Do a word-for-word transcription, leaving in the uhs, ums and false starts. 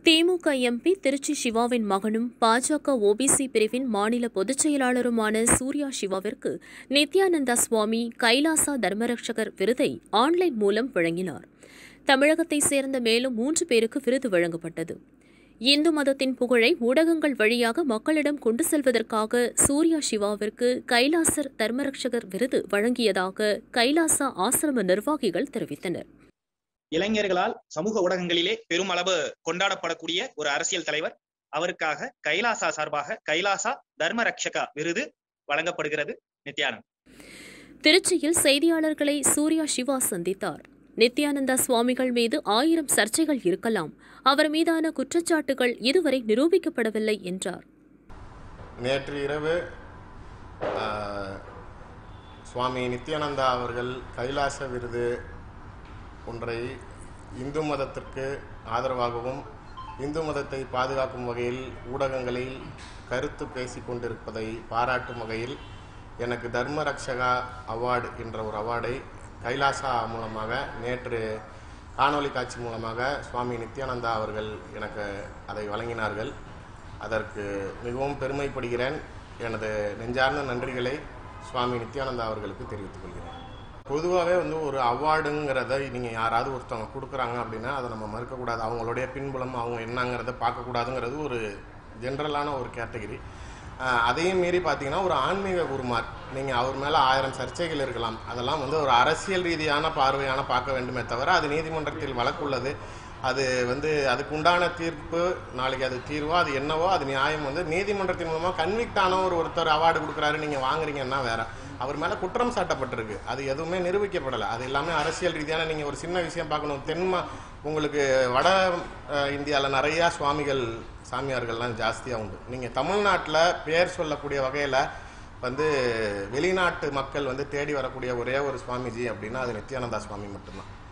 திமுக MP Trichy சிவாவின் மகனும் பாஜக OBC பிரிவின் மாநில பொதுச் செயலாளருமான சூர்யா சிவாவிற்கு நித்யானந்தா சுவாமி கைலாசா தர்மரட்சகர் விருதை ஆன்லைன் மூலம் வழங்கினார். தமிழகத்தைச் சேர்ந்த மேலும் மூன்று பேருக்கு விருது வழங்கப்பட்டது. இந்து மதத்தின் புகழை ஊடகங்கள் வழியாக மக்களிடம் கொண்டு செல்வதற்காக சூர்யா சிவாவிற்கு கைலாசர் தர்மரட்சகர் விருது வழங்கியதாக கைலாசா ஆசிரம நிர்வாகிகள் தெரிவித்தனர். இளைஞர்களால் சமூக ஊடகங்களிலே பெருமளவு கொண்டாடப்படக்கூடிய ஒரு அரசியல் தலைவர். அவருக்காக கைலாசா சார்பாக கைலாசா தர்மரட்சகா விருது வழங்கப்படுகிறது. நித்யானந்த் திருச்சியில் செய்தியாளர்களை சூர்யா சிவா சந்தித்தார். நித்யானந்தா சுவாமிகள் மீது ஆயிரம் சர்ச்சைகள் இருக்கலாம், அவர் மீதான குற்றச்சாட்டுகள் இதுவரை நிரூபிக்கப்படவில்லை என்றார். நேற்று இரவு சுவாமி நித்யானந்தா அவர்கள் கைலாச விருது ஒன்றை இந்து மதத்திற்கு ஆதரவாகவும் இந்து மதத்தை பாதுகாக்கும் வகையில் ஊடகங்களில் கருத்து பேசிக் கொண்டிருப்பதை பாராட்டும் வகையில் எனக்கு தர்மரட்சகா அவார்டு என்ற ஒரு அவார்டை கைலாசா மூலமாக நேற்று காணொலி காட்சி மூலமாக சுவாமி நித்யானந்தா அவர்கள் எனக்கு அதை வழங்கினார்கள். அதற்கு மிகவும் பெருமைப்படுகிறேன். எனது நெஞ்சார்ந்த நன்றிகளை சுவாமி நித்யானந்தா அவர்களுக்கு தெரிவித்துக் கொள்கிறேன். பொதுவாகவே வந்து ஒரு அவார்டுங்கிறத நீங்கள் யாராவது ஒருத்தவங்க கொடுக்குறாங்க அப்படின்னா அதை நம்ம மறுக்கக்கூடாது. அவங்களுடைய பின்புலம் அவங்க என்னங்கிறத பார்க்கக்கூடாதுங்கிறது ஒரு ஜென்ரலான ஒரு கேட்டகரி. அதையும் மீறி பார்த்தீங்கன்னா ஒரு ஆன்மீக குருமார், நீங்கள் அவர் மேலே ஆயிரம் சர்ச்சைகள் இருக்கலாம், அதெல்லாம் வந்து ஒரு அரசியல் ரீதியான பார்வையான பார்க்க வேண்டுமே தவிர அது நீதிமன்றத்தில் வழக்குள்ளது. அது வந்து அதுக்கு உண்டான தீர்ப்பு நாளைக்கு அது தீர்வோ அது என்னவோ அது நியாயம் வந்து நீதிமன்றத்தின் மூலமாக கன்விக்ட் ஆன ஒரு ஒருத்தர் அவார்டு கொடுக்குறாரு, நீங்கள் வாங்குறீங்கன்னா வேற. அவர் மேலே குற்றம் சாட்டப்பட்டிருக்கு, அது எதுவுமே நிரூபிக்கப்படலை. அது எல்லாமே அரசியல் ரீதியான. நீங்கள் ஒரு சின்ன விஷயம் பார்க்கணும். தென்மா உங்களுக்கு வட இந்தியாவில் நிறையா சுவாமிகள் சாமியார்கள்லாம் ஜாஸ்தியாக உண்டு. நீங்கள் தமிழ்நாட்டில் பேர் சொல்லக்கூடிய வகையில் வந்து வெளிநாட்டு மக்கள் வந்து தேடி வரக்கூடிய ஒரே ஒரு சுவாமிஜி அப்படின்னா அது நித்யானந்தா சுவாமி மட்டும்தான்.